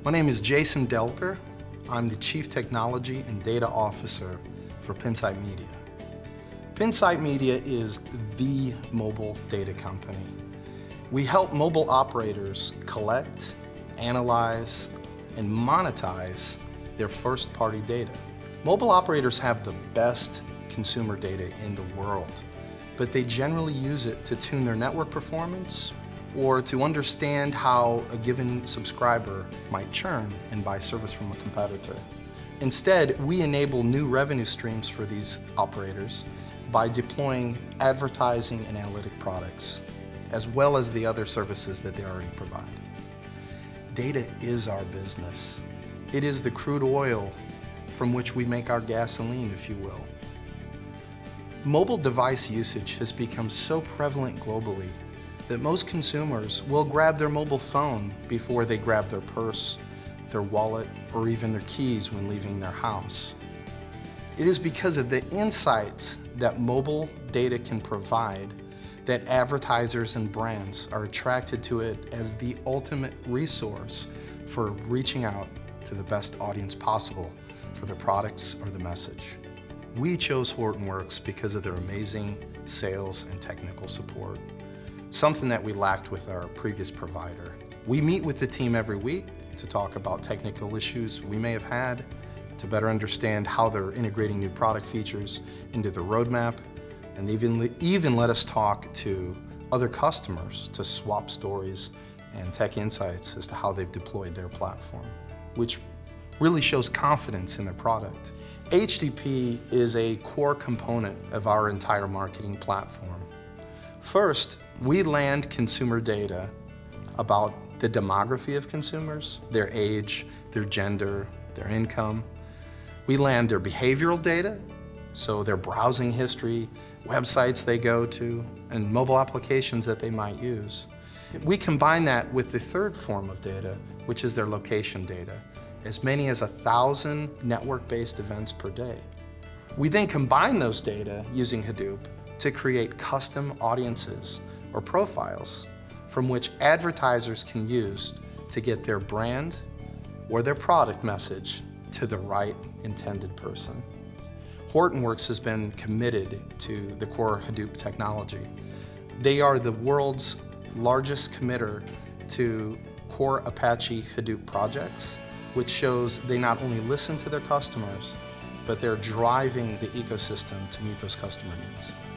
My name is Jason Delker. I'm the Chief Technology and Data Officer for Pinsight Media. Pinsight Media is the mobile data company. We help mobile operators collect, analyze, and monetize their first-party data. Mobile operators have the best consumer data in the world, but they generally use it to tune their network performance or to understand how a given subscriber might churn and buy service from a competitor. Instead, we enable new revenue streams for these operators by deploying advertising and analytic products, as well as the other services that they already provide. Data is our business. It is the crude oil from which we make our gasoline, if you will. Mobile device usage has become so prevalent globally that most consumers will grab their mobile phone before they grab their purse, their wallet, or even their keys when leaving their house. It is because of the insights that mobile data can provide that advertisers and brands are attracted to it as the ultimate resource for reaching out to the best audience possible for their products or the message. We chose Hortonworks because of their amazing sales and technical support, something that we lacked with our previous provider. We meet with the team every week to talk about technical issues we may have had, to better understand how they're integrating new product features into the roadmap, and even let us talk to other customers to swap stories and tech insights as to how they've deployed their platform, which really shows confidence in their product. HDP is a core component of our entire marketing platform. First, we land consumer data about the demography of consumers, their age, their gender, their income. We land their behavioral data, so their browsing history, websites they go to, and mobile applications that they might use. We combine that with the third form of data, which is their location data, as many as 1,000 network-based events per day. We then combine those data using Hadoop to create custom audiences or profiles from which advertisers can use to get their brand or their product message to the right intended person. Hortonworks has been committed to the core Hadoop technology. They are the world's largest committer to core Apache Hadoop projects, which shows they not only listen to their customers, but they're driving the ecosystem to meet those customer needs.